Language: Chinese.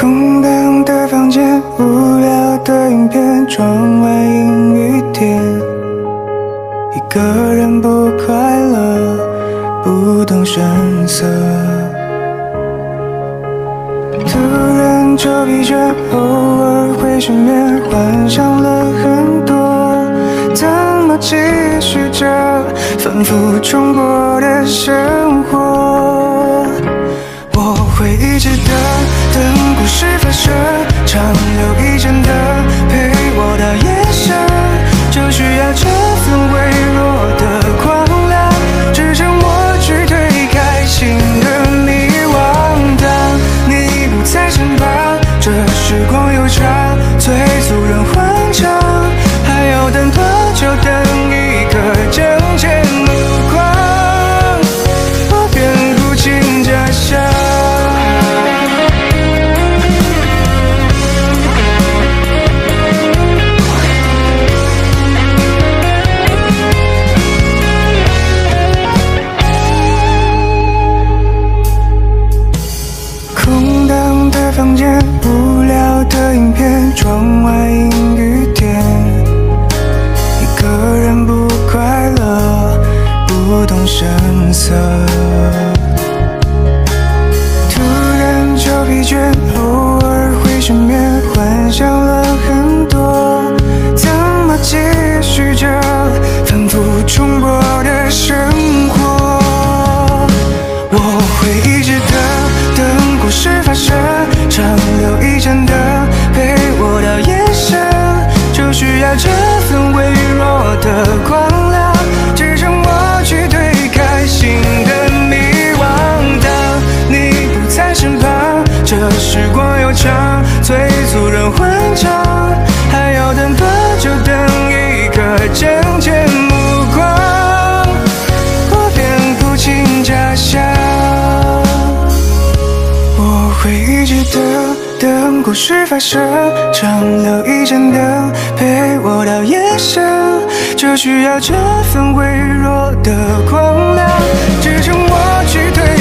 空荡的房间，无聊的影片，窗外阴雨天，一个人不快乐，不动声色。突然就疲倦，偶尔会失眠，幻想了很多，怎么继续着反复重播的生活？我会一直等故事发生，长留一盏灯陪我到夜深，就需要这份微弱的光亮，支撑我去推开新的迷惘。当你不在身旁，这时光又长，催促人欢唱，还要等多久？等一个正见目光，我便不禁假想。空荡的房间，无聊的影片，窗外阴雨天，一个人不快乐，不动声色。突然就疲倦，偶尔会失眠，幻想了很多，怎么继续着反复重播的生活？我会一直等故事发生，长留一盏灯陪我到夜深，就需要这份微弱的光亮，支撑我去推开新的迷惘。当你不在身旁，这时光又长，催促人欢唱，还要等多久？等一个正见目光，我便不禁假想。我会一直等故事发生，长留一盏灯陪我到夜深，就需要这份微弱的光亮，支撑我去推